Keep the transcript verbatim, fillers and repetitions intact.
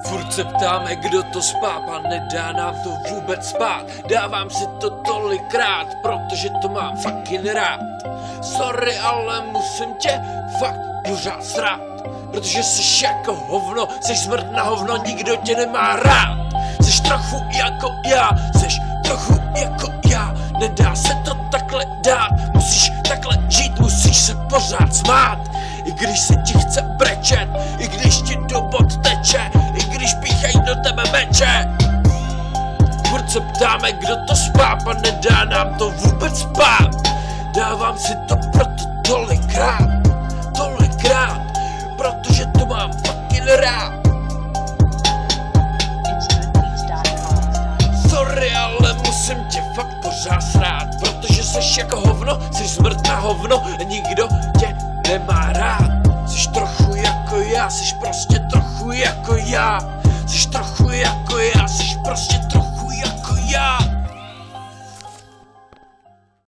Furt se ptáme, kdo to spáp a nedá nám to vůbec spát. Dávám si to tolikrát, protože to mám fucking rád. Sorry, ale musím tě fakt pořád srát, protože jsi jako hovno, jsi smrt na hovno, nikdo tě nemá rád. Jsi trochu jako já, jsi trochu jako já, nedá se to takhle dát. Musíš takhle žít, musíš se pořád smát, i když se ti chce brečet, i když ti do bod teče, i když píchají do tebe meče. Furt se ptáme, kdo to spáp a nedá nám to vůbec spát. Dávám si to proto tolikrát, tolikrát, protože to mám fucking rád. Sorry, ale musím tě fakt pořád srát, protože jsi jako hovno, jsi smrt na hovno a nikdo tě nemá rád. Jsi trochu jako já, jsi prostě trochu jako já, jsi trochu jako já, jsi prostě